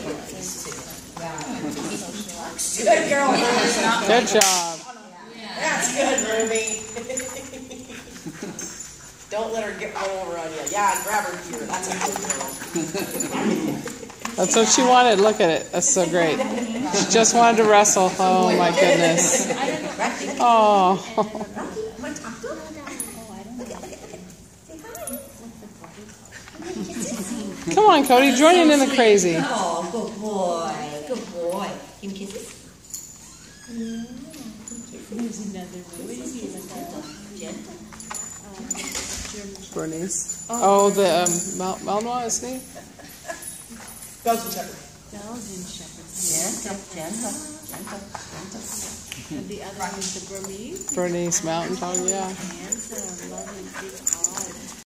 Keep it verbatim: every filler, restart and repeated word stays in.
Good girl. Good job. That's good, Ruby. Don't let her get one over on you. Yeah, grab her here. That's a good girl. That's what she wanted. Look at it. That's so great. She just wanted to wrestle. Oh my goodness. Oh. Come on, Cody. Join in in the crazy. Oh, good boy. Good boy. Give me kisses. There's another one. Gentle. Bernice. Oh, the um, Mal Malinois, isn't he? Belgian Shepherd. Belgian Shepherd. Gentle, gentle, gentle, gentle. And the other one is the Burmese. Bernice Mountain Dog, yeah. Handsome, lovely, big paws.